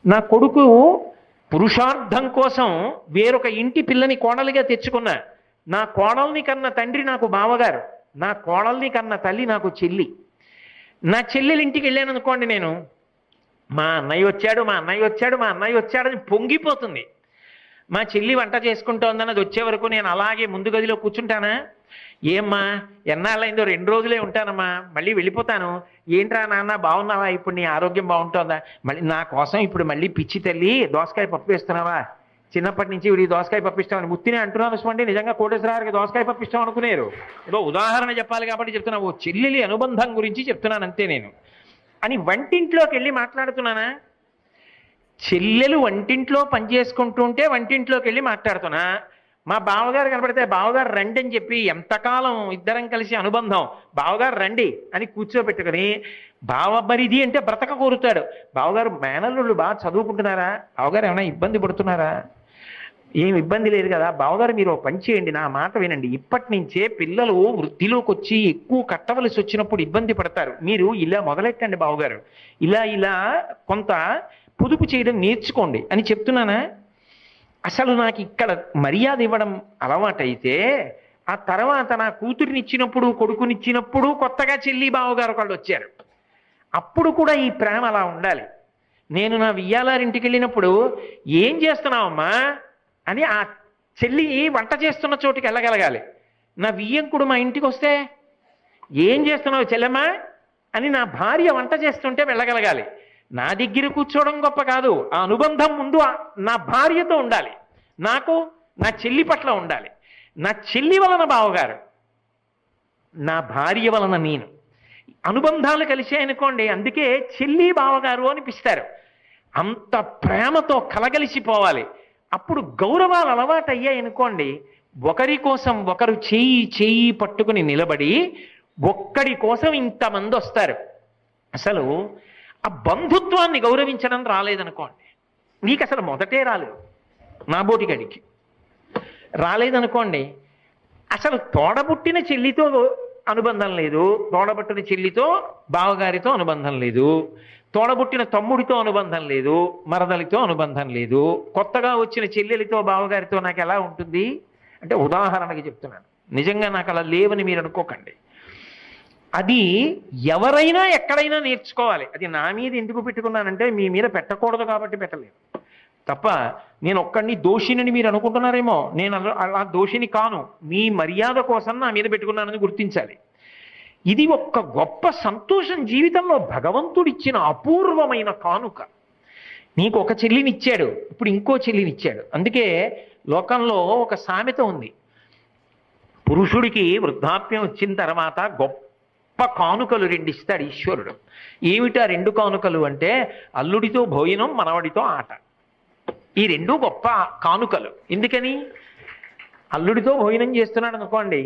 నా కొడుకు పురుషార్థం కోసం వేరొక ఇంటి పిల్లని కోడలిగా తెచ్చుకున్నా. నా కోడల్ని కన్న తండ్రి నాకు బావగారు, నా కోడల్ని కన్న తల్లి నాకు చెల్లి. నా చెల్లెలు ఇంటికి వెళ్ళాను అనుకోండి, నేను మా అన్నయ్య వచ్చాడు, మా అన్నయ్య వచ్చాడు, మా అన్నయ్య వచ్చాడని పొంగిపోతుంది. మా చెల్లి వంట చేసుకుంటోందని అది వచ్చే వరకు నేను అలాగే ముందు గదిలో కూర్చుంటానా? ఏమ్మా ఎన్నాళ్ళైందో, 2 రోజులే ఉంటానమ్మా, మళ్ళీ వెళ్ళిపోతాను. ఏంట్రా నాన్న బాగున్నావా, ఇప్పుడు నీ ఆరోగ్యం బాగుంటుందా, మళ్ళీ నా కోసం ఇప్పుడు మళ్ళీ పిచ్చి తల్లి దోసకాయ పప్పు వేస్తున్నావా, చిన్నప్పటి నుంచి వీడికి దోసకాయ పప్పు ఇష్టం ముత్తినే అంటున్నాను చూడండి. నిజంగా కోటేశ్వరరావుకి దోసకాయ పప్పు ఇష్టం అనుకునేరు. ఏదో ఉదాహరణ చెప్పాలి కాబట్టి చెప్తున్నా, ఓ చెల్లెలి అనుబంధం గురించి చెప్తున్నాను అంతే నేను. అని వంటింట్లోకి వెళ్ళి మాట్లాడుతున్నానా? చెల్లెలు వంటింట్లో పనిచేసుకుంటుంటే వంటింట్లోకి వెళ్ళి మాట్లాడుతున్నా. మా బావగారు కనపడితే బావగారు రండి అని చెప్పి ఎంతకాలం ఇద్దరం కలిసి అనుబంధం, బావగారు రండి అని కూర్చోబెట్టుకుని, బావబరిది అంటే బ్రతక కోరుతాడు. బావగారు మేనల్లుళ్ళు బాగా చదువుకుంటున్నారా, బావగారు ఏమైనా ఇబ్బంది పడుతున్నారా, ఏం ఇబ్బంది లేదు కదా, బావగారు మీరు పని చేయండి, నా మాట వినండి, ఇప్పటి నుంచే పిల్లలు వృద్ధిలోకి వచ్చి ఎక్కువ కట్టవలసి వచ్చినప్పుడు ఇబ్బంది పడతారు, మీరు ఇలా మొదలెట్టండి బావగారు, ఇలా ఇలా కొంత పొదుపు చేయడం నేర్చుకోండి అని చెప్తున్నానా? అసలు నాకు ఇక్కడ మర్యాద ఇవ్వడం అలవాటైతే ఆ తర్వాత నా కూతురినిచ్చినప్పుడు కొడుకునిచ్చినప్పుడు కొత్తగా చెల్లి బావగారు ఒకళ్ళు వచ్చారు, అప్పుడు కూడా ఈ ప్రేమ అలా ఉండాలి. నేను నా వియ్యాలారింటికి వెళ్ళినప్పుడు ఏం చేస్తున్నావమ్మా అని ఆ చెల్లి వంట చేస్తున్న చోటుకి వెళ్ళగలగాలి. నా వియ్యంకుడు మా ఇంటికి వస్తే ఏం చేస్తున్నావు చెల్లెమ్మా అని నా భార్య వంట చేస్తుంటే వెళ్ళగలగాలి. నా దగ్గర కూర్చోవడం గొప్ప కాదు, ఆ అనుబంధం ముందు నా భార్యతో ఉండాలి, నాకు నా చెల్లి పట్ల ఉండాలి. నా చెల్లి వలన బావగారు, నా భార్య వలన నేను, అనుబంధాలు కలిసాయనుకోండి, అందుకే చెల్లి బావగారు అనిపిస్తారు. అంత ప్రేమతో కలగలిసిపోవాలి. అప్పుడు గౌరవాలు అలవాటు అయ్యాయనుకోండి, ఒకరి కోసం ఒకరు చేయి చేయి పట్టుకుని నిలబడి ఒక్కడి కోసం ఇంతమంది వస్తారు. అసలు ఆ బంధుత్వాన్ని గౌరవించడం రాలేదనుకోండి, నీకు అసలు మొదటే రాలేదు, నా బోటిగడికి రాలేదనుకోండి, అసలు తోడబుట్టిన చెల్లితో అనుబంధం లేదు, తోడబుట్టిన చెల్లితో బావగారితో అనుబంధం లేదు, తోడబుట్టిన తమ్ముడితో అనుబంధం లేదు, మరదలితో అనుబంధం లేదు, కొత్తగా వచ్చిన చెల్లెలితో బావగారితో నాకు ఎలా ఉంటుంది అంటే ఉదాహరణకి చెప్తున్నాను, నిజంగా నాకు అలా లేవని మీరు అనుకోకండి. అది ఎవరైనా ఎక్కడైనా నేర్చుకోవాలి. అది నా మీద ఎందుకు పెట్టుకున్నానంటే మీ మీద పెట్టకూడదు కాబట్టి పెట్టలేదు తప్ప, నేను ఒక్కడిని దోషిని మీరు అనుకుంటున్నారేమో, నేను అలా దోషిని కాను, మీ మర్యాద కోసం నా మీద పెట్టుకున్నానని గుర్తించాలి. ఇది ఒక్క గొప్ప సంతోషం జీవితంలో, భగవంతుడిచ్చిన అపూర్వమైన కానుక. నీకు ఒక చెల్లినిచ్చాడు, ఇప్పుడు ఇంకో చెల్లినిచ్చాడు. అందుకే లోకంలో ఒక సామెత ఉంది, పురుషుడికి వృద్ధాప్యం వచ్చిన తర్వాత గొప్ప కానుకలు 2 ఇస్తాడు ఈశ్వరుడు. ఏమిటా 2 కానుకలు అంటే, అల్లుడితో భోజనం, మనవడితో ఆట. ఈ 2 గొప్ప కానుకలు. ఎందుకని? అల్లుడితో భోజనం చేస్తున్నాడు అనుకోండి,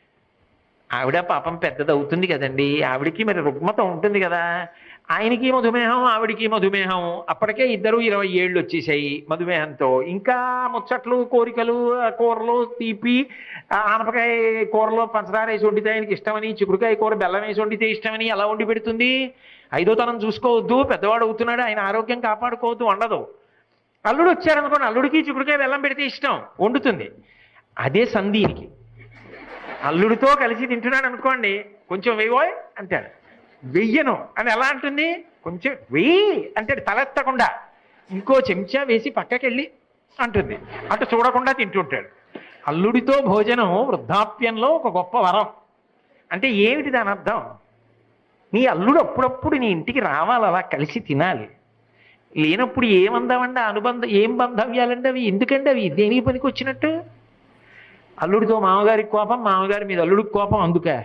ఆవిడ పాపం పెద్దది అవుతుంది కదండి, ఆవిడికి మరి రుగ్మత ఉంటుంది కదా, ఆయనకి మధుమేహం ఆవిడికి మధుమేహం, అప్పటికే ఇద్దరు 20 ఏళ్ళు వచ్చేసాయి మధుమేహంతో, ఇంకా ముచ్చట్లు కోరికలు, కూరలు తీపి, ఆనపకాయ కూరలో పంచదార వేసి వండితే ఆయనకి ఇష్టమని, చిక్కుడుకాయ కూర బెల్లం వేసి వండితే ఇష్టమని అలా వండి పెడుతుంది. 5వ తనం చూసుకోవద్దు, పెద్దవాడు అవుతున్నాడు, ఆయన ఆరోగ్యం కాపాడుకోవద్దు, వండదు. అల్లుడు వచ్చారనుకోండి, అల్లుడికి చిక్కుడుకాయ బెల్లం పెడితే ఇష్టం, వండుతుంది. అదే సంధీనికి, అల్లుడితో కలిసి తింటున్నాడు అనుకోండి, కొంచెం వెయ్యోయ్ అంటాడు, వెయ్యను అని ఎలా అంటుంది, కొంచెం వెయ్యి అంటాడు తలెత్తకుండా, ఇంకో చెంచా వేసి పక్కకెళ్ళి అంటుంది, అటు చూడకుండా తింటుంటాడు. అల్లుడితో భోజనం వృద్ధాప్యంలో ఒక గొప్ప వరం. అంటే ఏమిటి దాని అర్థం? నీ అల్లుడు అప్పుడప్పుడు నీ ఇంటికి రావాలి, అలా కలిసి తినాలి. లేనప్పుడు ఏమందామండి అనుబంధం, ఏం బంధవ్యాలండి అవి, ఎందుకండి అవి, దేనికి పనికి వచ్చినట్టు? అల్లుడితో మామగారికి కోపం, మామగారి మీద అల్లుడికి కోపం, అందుకే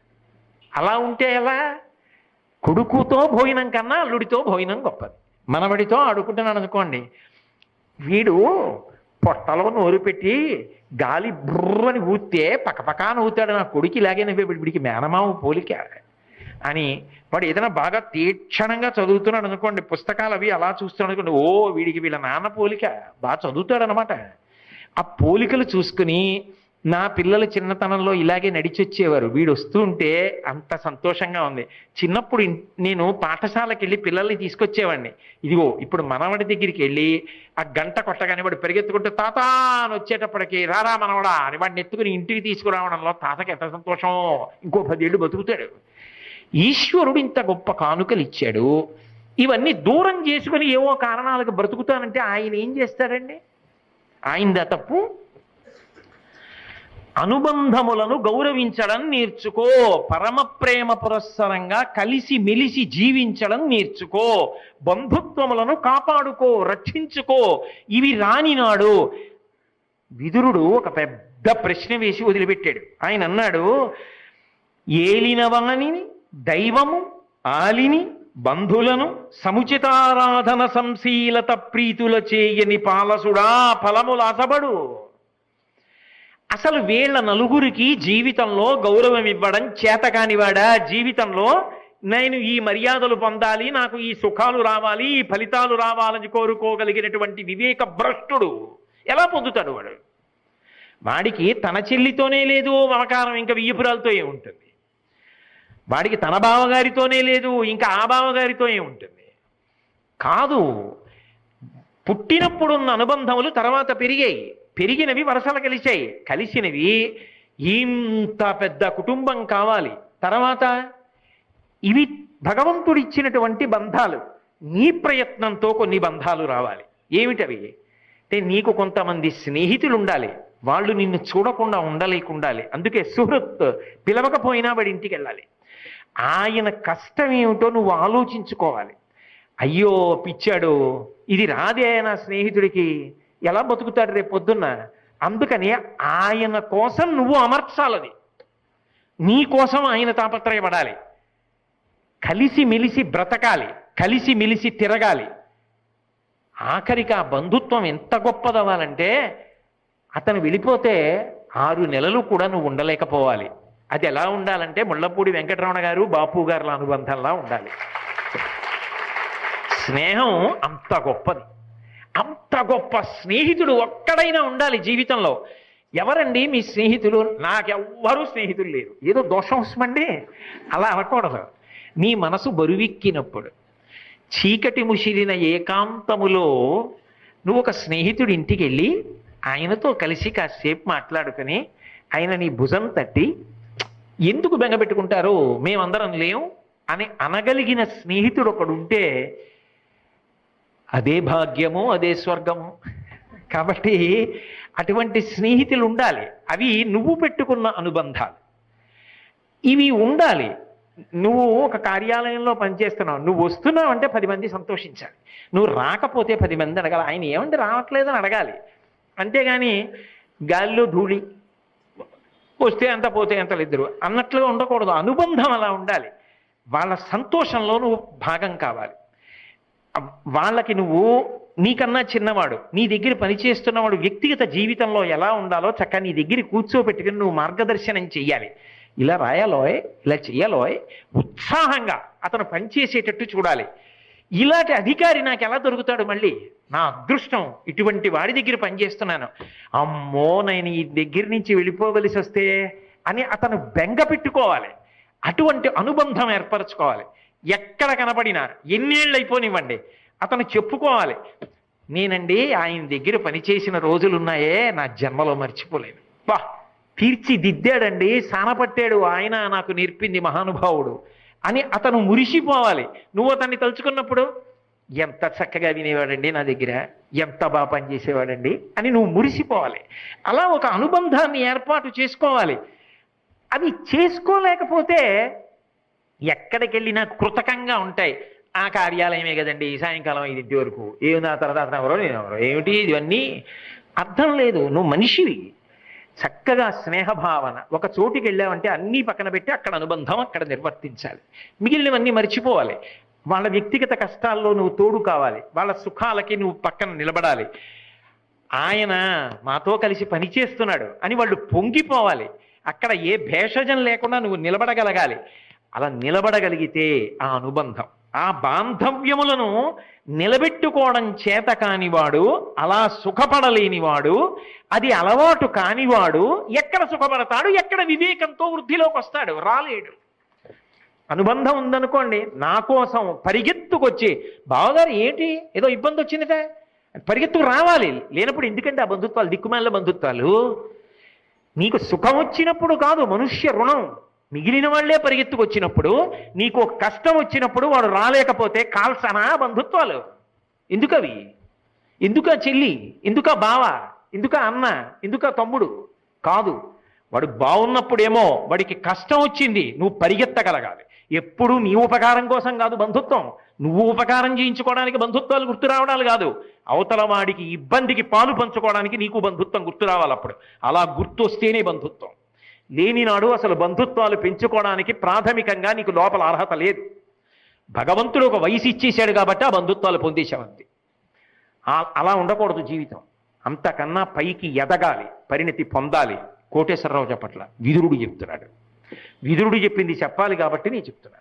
అలా ఉంటే ఎలా? కొడుకుతో భోజనం కన్నా అల్లుడితో భోజనం గొప్పది. మనవడితో ఆడుకుంటున్నాడు అనుకోండి, వీడు పొట్టలో నోరు పెట్టి గాలి బుర్రని ఊస్తే పక్కపక్క నవ్వుతాడు, నా కొడుకు ఇలాగే నవ్వే, వీడికి మేనమామ పోలిక అని. వాడు ఏదైనా బాగా తీక్షణంగా చదువుతున్నాడు అనుకోండి, పుస్తకాలు అవి అలా చూస్తున్నాడు అనుకోండి, ఓ వీడికి వీళ్ళ నాన్న పోలిక, బాగా చదువుతాడు అనమాట. ఆ పోలికలు చూసుకుని నా పిల్లలు చిన్నతనంలో ఇలాగే నడిచొచ్చేవారు. వీడు వస్తూ ఉంటే అంత సంతోషంగా ఉంది. చిన్నప్పుడు నేను పాఠశాలకు వెళ్ళి పిల్లల్ని తీసుకొచ్చేవాడిని. ఇదిగో ఇప్పుడు మనవడి దగ్గరికి వెళ్ళి ఆ గంట కొట్టగానే వాడు పెరిగెత్తుకుంటూ తాత అని వచ్చేటప్పటికి రారా మనవడా అని వాడిని ఎత్తుకుని ఇంటికి తీసుకురావడంలో తాతకి ఎంత సంతోషం, ఇంకో 10 ఏళ్ళు బతుకుతాడు. ఈశ్వరుడు ఇంత గొప్ప కానుకలు ఇచ్చాడు. ఇవన్నీ దూరం చేసుకుని ఏవో కారణాలకు బ్రతుకుతానంటే ఆయన ఏం చేస్తాడండి? ఆయనదా తప్పు? అనుబంధములను గౌరవించడం నేర్చుకో, పరమ ప్రేమ పురస్సరంగా కలిసి మెలిసి జీవించడం నేర్చుకో, బంధుత్వములను కాపాడుకో, రక్షించుకో. ఇవి రానినాడు విదురుడు ఒక పెద్ద ప్రశ్న వేసి వదిలిపెట్టాడు. ఆయన అన్నాడు, ఏలినవాణిని దైవము ఆలిని బంధులను సముచితారాధన సంశీలత ప్రీతుల చేయని పాలసుడా ఫలములాసబడు. అసలు వీళ్ళ నలుగురికి జీవితంలో గౌరవం ఇవ్వడం చేతకానివాడా? జీవితంలో నేను ఈ మర్యాదలు పొందాలి, నాకు ఈ సుఖాలు రావాలి, ఈ ఫలితాలు రావాలని కోరుకోగలిగినటువంటి వివేక భ్రష్టుడు ఎలా పొందుతాడు? వాడికి తన చెల్లితోనే లేదు మమకారం, ఇంకా వియ్యపురాలతో ఏముంటుంది? వాడికి తన బావగారితోనే లేదు, ఇంకా ఆ బావగారితో ఏముంటుంది? కాదు, పుట్టినప్పుడున్న అనుబంధములు తర్వాత పెరిగాయి, పెరిగినవి వరసలు కలిశాయి, కలిసినవి ఇంత పెద్ద కుటుంబం కావాలి. తర్వాత ఇవి భగవంతుడు ఇచ్చినటువంటి బంధాలు, నీ ప్రయత్నంతో కొన్ని బంధాలు రావాలి. ఏమిటవి అంటే, నీకు కొంతమంది స్నేహితులు ఉండాలి, వాళ్ళు నిన్ను చూడకుండా ఉండలేకుండాలి. అందుకే సుహృత్ పిలవకపోయినా వాడి ఇంటికి వెళ్ళాలి. ఆయన కష్టం ఏమిటో నువ్వు ఆలోచించుకోవాలి. అయ్యో పిచ్చాడు, ఇది రాదే నా స్నేహితుడికి, ఎలా బతుకుతాడు రేపు పొద్దున్న? అందుకని ఆయన కోసం నువ్వు అమర్చాలది, నీ కోసం ఆయన తాపత్రయపడాలి. కలిసి మెలిసి బ్రతకాలి, కలిసి మెలిసి తిరగాలి. ఆఖరికి ఆ బంధుత్వం ఎంత గొప్పదవ్వాలంటే, అతను వెళ్ళిపోతే 6 నెలలు కూడా నువ్వు ఉండలేకపోవాలి. అది ఎలా ఉండాలంటే, ముళ్ళపూడి వెంకటరమణ గారు బాపు గారుల అనుబంధంలా ఉండాలి. స్నేహం అంత గొప్పది. అంత గొప్ప స్నేహితుడు ఒక్కడైనా ఉండాలి జీవితంలో. ఎవరండి మీ స్నేహితులు? నాకెవ్వరూ స్నేహితులు లేరు. ఏదో దోషం వస్తుందండి, అలా అనకూడదు. నీ మనసు బరువెక్కినప్పుడు, చీకటి ముసిరిన ఏకాంతములో నువ్వు ఒక స్నేహితుడి ఇంటికి వెళ్ళి ఆయనతో కలిసి కాసేపు మాట్లాడుకుని ఆయన నీ భుజం తట్టి, ఎందుకు బెంగపెట్టుకుంటారు, మేమందరం లేవు అని అనగలిగిన స్నేహితుడు ఒకడు ఉంటే అదే భాగ్యము, అదే స్వర్గము. కాబట్టి అటువంటి స్నేహితులు ఉండాలి. అవి నువ్వు పెట్టుకున్న అనుబంధాలు, ఇవి ఉండాలి. నువ్వు ఒక కార్యాలయంలో పనిచేస్తున్నావు, నువ్వు వస్తున్నావు అంటే 10 మంది సంతోషించాలి. నువ్వు రాకపోతే 10 మంది అడగాలి, ఆయన ఏమంటే రావట్లేదని అడగాలి. అంతేగాని గాలిలో ధూళి, వస్తే అంత పోతే అంతలు ఇద్దరు అన్నట్లుగా ఉండకూడదు. అనుబంధం అలా ఉండాలి. వాళ్ళ సంతోషంలో నువ్వు భాగం కావాలి. వాళ్ళకి నువ్వు నీకన్నా చిన్నవాడు, నీ దగ్గర పనిచేస్తున్నవాడు వ్యక్తిగత జీవితంలో ఎలా ఉండాలో చక్కగా నీ దగ్గర కూర్చోబెట్టుకుని నువ్వు మార్గదర్శనం చెయ్యాలి. ఇలా రాయాలోయ్, ఇలా చెయ్యాలోయ్, ఉత్సాహంగా అతను పనిచేసేటట్టు చూడాలి. ఇలాంటి అధికారి నాకు ఎలా దొరుకుతాడు? మళ్ళీ నా అదృష్టం, ఇటువంటి వాడి దగ్గర పనిచేస్తున్నాను, అమ్మో నేను ఈ దగ్గర నుంచి వెళ్ళిపోవలసి వస్తే అని అతను బెంగ పెట్టుకోవాలి. అటువంటి అనుబంధం ఏర్పరచుకోవాలి. ఎక్కడ కనపడినా, ఎన్నేళ్ళు అయిపోనివ్వండి, అతను చెప్పుకోవాలి, నేనండి ఆయన దగ్గర పనిచేసిన రోజులున్నాయే, నా జన్మలో మర్చిపోలేను. బా తీర్చిదిద్దాడండి, సానపట్టాడు, ఆయన నాకు నేర్పింది మహానుభావుడు అని అతను మురిసిపోవాలి. నువ్వు అతన్ని తలుచుకున్నప్పుడు, ఎంత చక్కగా వినేవాడండి నా దగ్గర, ఎంత బాగా పనిచేసేవాడండి అని నువ్వు మురిసిపోవాలి. అలా ఒక అనుబంధాన్ని ఏర్పాటు చేసుకోవాలి. అది చేసుకోలేకపోతే ఎక్కడికి వెళ్ళినా కృతకంగా ఉంటాయి. ఆ కార్యాలయమే కదండి, సాయంకాలం 5 వరకు, ఏమి నా తర్వాత అతను ఎవరో నేను ఎవరో, ఏమిటి ఇవన్నీ అర్థం లేదు. నువ్వు మనిషివి. చక్కగా స్నేహభావన, ఒక చోటుకి వెళ్ళావంటే అన్నీ పక్కన పెట్టి అక్కడ అనుబంధం అక్కడ నిర్వర్తించాలి. మిగిలినవన్నీ మర్చిపోవాలి. వాళ్ళ వ్యక్తిగత కష్టాల్లో నువ్వు తోడు కావాలి, వాళ్ళ సుఖాలకి నువ్వు పక్కన నిలబడాలి. ఆయన మాతో కలిసి పనిచేస్తున్నాడు అని వాళ్ళు పొంగిపోవాలి. అక్కడ ఏ భేషజం లేకుండా నువ్వు నిలబడగలగాలి. అలా నిలబడగలిగితే ఆ అనుబంధం ఆ బాంధవ్యములను నిలబెట్టుకోవడం చేత కానివాడు, అలా సుఖపడలేనివాడు, అది అలవాటు కానివాడు ఎక్కడ సుఖపడతాడు, ఎక్కడ వివేకంతో వృద్ధిలోకి వస్తాడు? రాలేడు. అనుబంధం ఉందనుకోండి, నా కోసం పరిగెత్తుకొచ్చి, బావగారు ఏంటి ఏదో ఇబ్బంది వచ్చిందిట, పరిగెత్తుకు రావాలి. లేనప్పుడు ఎందుకంటే ఆ బంధుత్వాలు, దిక్కుమాల బంధుత్వాలు. నీకు సుఖం వచ్చినప్పుడు కాదు మనుష్య రుణం, మిగిలిన వాళ్లే పరిగెత్తుకొచ్చినప్పుడు, నీకు కష్టం వచ్చినప్పుడు వాడు రాలేకపోతే కాల్సనా బంధుత్వాలు? ఎందుకవి? ఎందుకా చెల్లి, ఎందుకా బావ, ఎందుకా అన్న, ఎందుకా తమ్ముడు? కాదు. వాడు బాగున్నప్పుడేమో వాడికి కష్టం వచ్చింది, నువ్వు పరిగెత్తగలగాలి. ఎప్పుడు నీ ఉపకారం కోసం కాదు బంధుత్వం, నువ్వు ఉపకారం చేయించుకోవడానికి బంధుత్వాలు గుర్తు రావడాలు కాదు, అవతల వాడికి ఇబ్బందికి పాలు పంచుకోవడానికి నీకు బంధుత్వం గుర్తు రావాలి. అప్పుడు అలా గుర్తు వస్తేనే బంధుత్వం. లేనినాడు అసలు బంధుత్వాలు పెంచుకోవడానికి ప్రాథమికంగా నీకు లోపల అర్హత లేదు. భగవంతుడు ఒక వయసు ఇచ్చేశాడు కాబట్టి ఆ బంధుత్వాలు పొందేశావంతే. అలా ఉండకూడదు జీవితం. అంతకన్నా పైకి ఎదగాలి, పరిణతి పొందాలి. కోటేశ్వరరావు చెప్పట్ల, విదురుడు చెప్తున్నాడు. విదురుడు చెప్పింది చెప్పాలి కాబట్టి నేను చెప్తున్నాను.